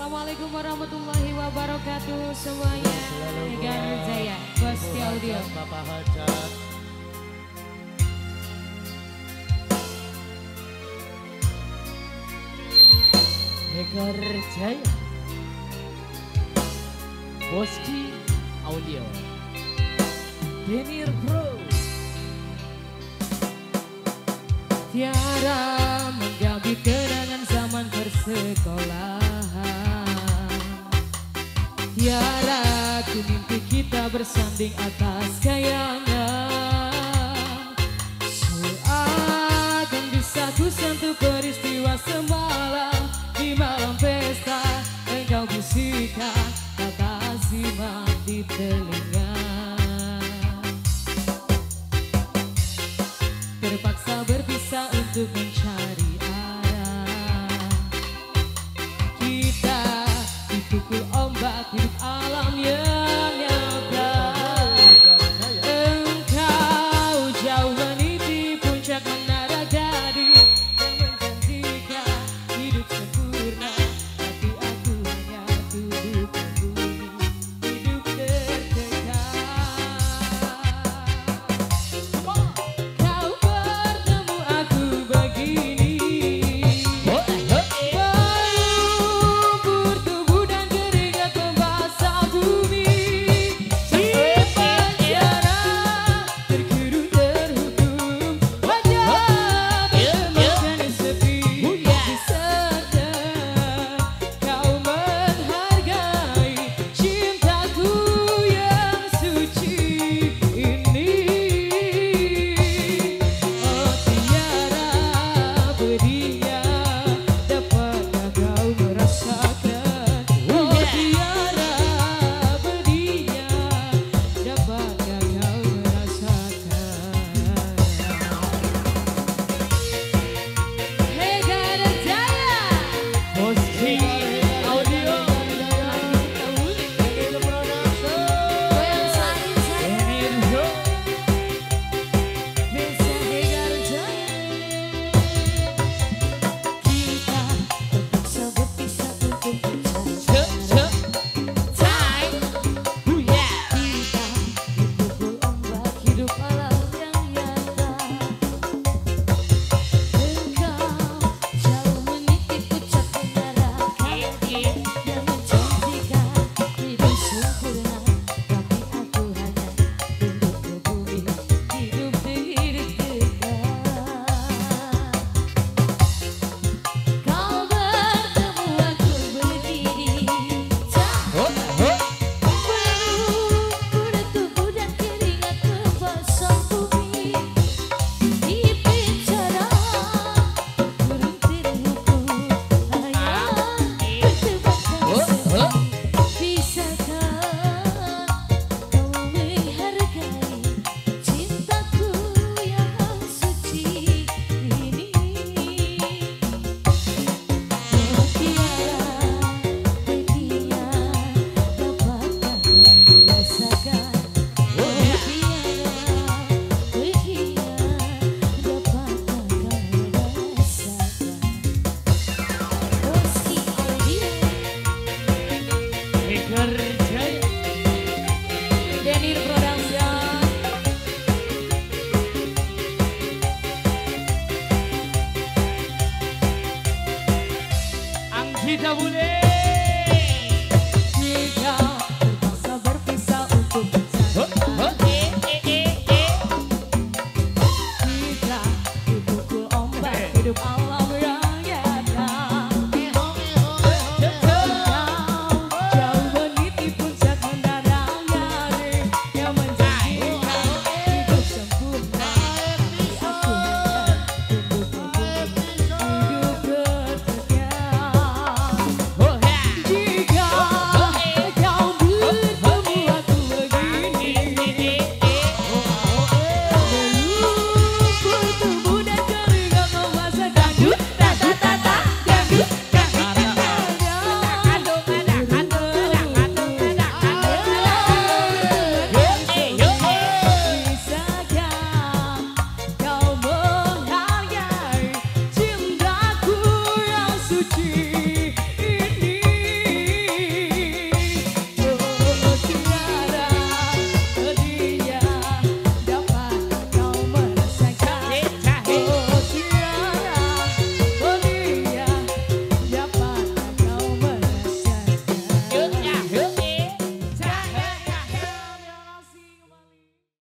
Assalamualaikum warahmatullahi wabarakatuh semuanya. Negara Jaya, Bosti Audio. Bapak Hajat. Negara Jaya, Bosti Audio. Denir Bro. Tiara menggabi kenangan zaman persekolahan. Tiara ku mimpi kita bersanding atas kayangan. Seakan bisa ku sentuh peristiwa semalam. Di malam pesta engkau bisikan kata simak di telinga. Terpaksa berpisah untuk mencari arah. Kita dipukul ombak hidup alam yang nyata. Engkau jauh meniti puncak menara gading yang menjanjikan hidup sempurna, tapi aku hanya duduk membumi, hidup tertekan. Kau bertemu aku begini, bayubur tubuh dan keringat membasah bumi. Di penjara terkurung terhukum, wajah berteman sepi diserta. Kau menghargai cintaku yang suci ini. Oh tiara berinya, dapatkah kau merasakan? Oh tiara berinya, dapatkah kau merasakan? Hei Negara Jaya, Bosti Audio. goyang sayang Denir Bro. Desa Negara Jaya. Kita terpaksa berpisah untuk mencari Time. Yeah. kita dipukul ombak hidup alam yang nyata. Engkau jauh meniti puncak menara gading yang menjanjikan hidup sempurna, tapi aku hanya duduk ke bumi, hidup deg-degan. Kau bertemu aku berdiri, Kuda tubuh dan keringat membasah bumi. Di penjara terkurung terhukum, ayah bertebakan sepi. Bisakah kau menghargai cintaku yang suci ini? Oh tiara berinya, dapatkah kau merasakan? Oh tiara berinya, dapatkah kau merasakan? Bosti Audio, Negara Jaya. Denir Production. Anggita Bude. Kita terpaksa berpisah untuk mencari arah. Kita dipukul ombak hidup alam